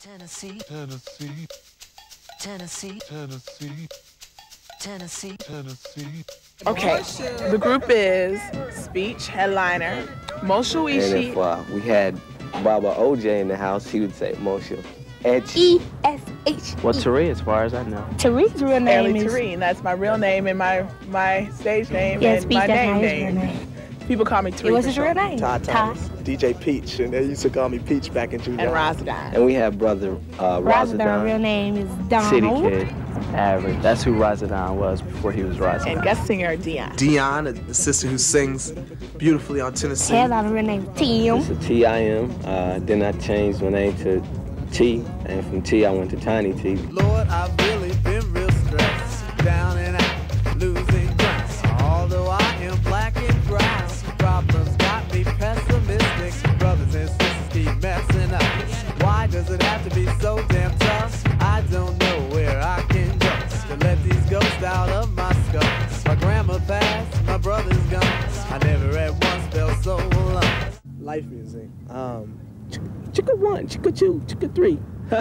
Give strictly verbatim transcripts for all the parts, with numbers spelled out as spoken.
Tennessee, Tennessee, Tennessee, Tennessee, Tennessee, Tennessee. Okay, the group is Speech, headliner, Moshe And Ishi. if uh, we had Baba O J in the house, he would say Moshe. E S H. Well, Tari, as far as I know. Tariq's real name Ellie is... Tareen, that's my real name and my, my stage name Yeah, and Speech, my that's name not his name. real name. People call me Tariq. It was for his short. real name. Todd Thomas, D J Peach, and they used to call me Peach back in June. And Razadon. And we have brother uh, Razadon's real Razadon. name is Donald. City Kid, average. That's who Razadon was before he was Razadon. And guest singer Dion. Dion, the sister who sings beautifully on Tennessee. Headliner real name Tim. It's a T I M. Uh, then I changed my name to T, and from T I went to Tiny T. Lord, I've really been real stressed, down and out, losing ground. Although I am black and brown, problems got me pessimistic. Brothers and sisters keep messing up. Why does it have to be so damn tough? I don't know where I can go to let these ghosts out of my skull. My grandma passed, my brother's gone. I never at once felt so alone. Life music. Um, chicka one, chicka two, chicka three.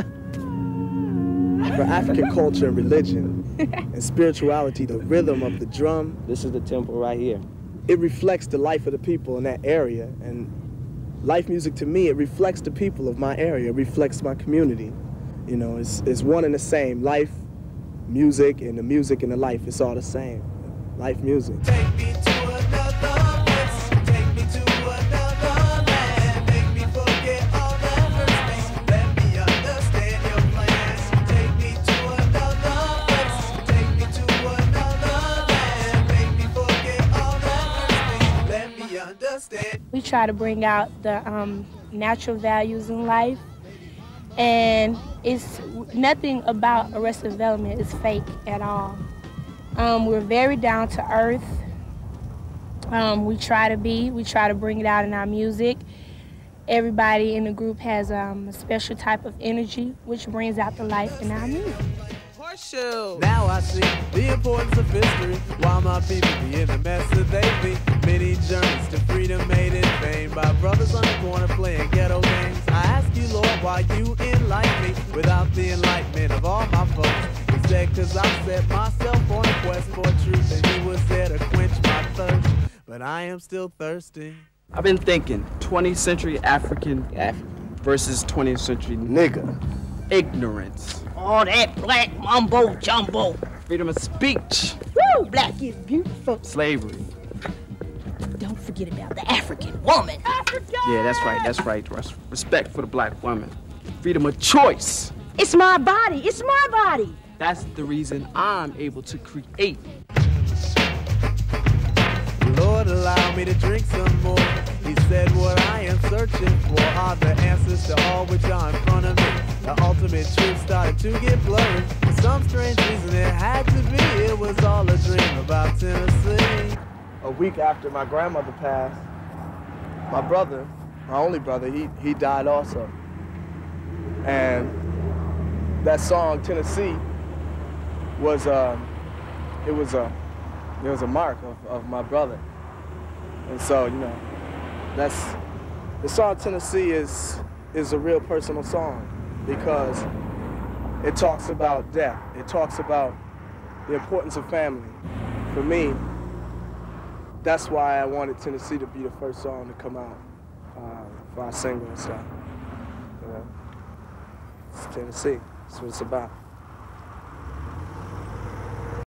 For African culture and religion and spirituality, the rhythm of the drum, This is the temple right here. it reflects the life of the people in that area. And life music to me, it reflects the people of my area, it reflects my community. You know, it's, it's one and the same. Life, music, and the music and the life, it's all the same. Life music. Take me to another place. Take me to another land. Make me forget all that hurts me. Let me understand your plans. Take me to another place. Take me to another land. Make me forget all that hurts me. Let me understand. We try to bring out the um, natural values in life, and it's nothing about Arrested Development is fake at all. Um, we're very down to earth. Um, we try to be. We try to bring it out in our music. Everybody in the group has um, a special type of energy, which brings out the life in our music. Horseshoe. Now I see the importance of history. Why my people be in the mess that they be. Many journeys to freedom made in vain by brothers on the corner playing ghetto games. I ask you, Lord, why you enlighten me without the enlightenment of all my folks. Instead, cause I set myself on a quest for truth, and he was there to quench my thirst. But I am still thirsty. I've been thinking twentieth century African African. versus twentieth century Nigga. ignorance. All that black mumbo jumbo. Freedom of speech. Woo, black is beautiful. Slavery. Don't forget about the African woman. Africa! Yeah, that's right, that's right. Res- Respect for the black woman. Freedom of choice. It's my body. It's my body. That's the reason I'm able to create. Lord, allow me to drink some more. He said what I am searching for are the answers to all which are in front of me. The ultimate truth started to get blurry. For some strange reason it had to be. It was all a dream about Tennessee. A week after my grandmother passed, my brother, my only brother, he, he died also. And that song, Tennessee, was um, it was a it was a mark of, of my brother. And so, you know, that's the song Tennessee is is a real personal song because it talks about death. It talks about the importance of family. For me, that's why I wanted Tennessee to be the first song to come out uh, for our single and stuff. You know, it's Tennessee. That's what it's about.